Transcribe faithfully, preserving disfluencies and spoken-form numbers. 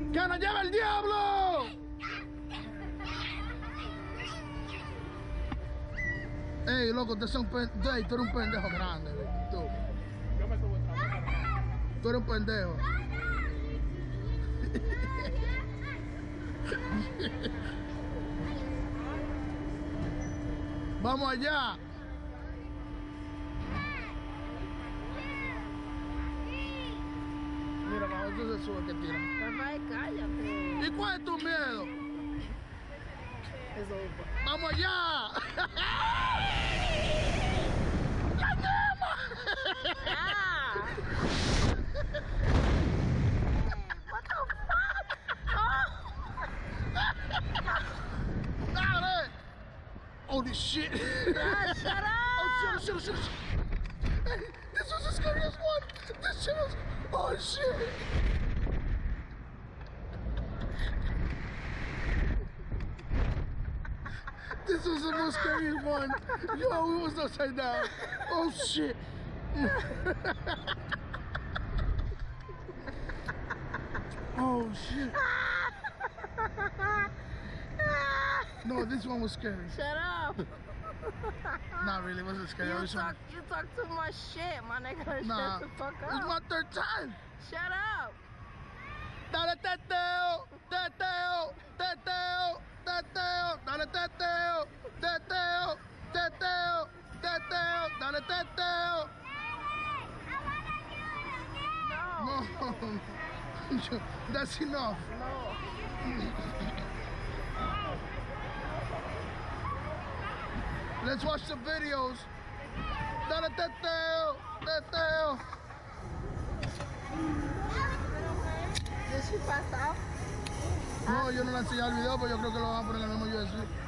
¡Que nos lleve el diablo! Ey, loco, tú eres un pendejo, tú eres un pendejo grande, tú. Yo me tuve trabajo. Tú eres un pendejo. Vamos allá. Mira, vamos, tú se sube que tira. Papá, cállate. ¿Y cuál es tu miedo? Eso es. ¡Vamos allá! ¡La llama! Ah. What the fuck? Oh. Dale! Holy shit! God, shut up! Oh shit, oh shit, oh shit! Hey, this was the scariest one! This shit was... Oh shit! This was the most scariest one! Yo, we was upside down! Oh shit! Oh shit! No, this one was scary. Shut up! Not really, it wasn't scary. I You was talk, trying- you talk too much shit, my nigga. Nah, Shut the fuck it's up. my third time. Shut up! Dale teteo, teteo, teteo, teteo, dale teteo, teteo, teteo, teteo, dale teteo. No. No, that's enough. No. Let's watch the videos. Dale teteo, teteo. Did she pass out? No, yo no le enseñé el video, pero yo creo que lo van a poner en el mismo U S B.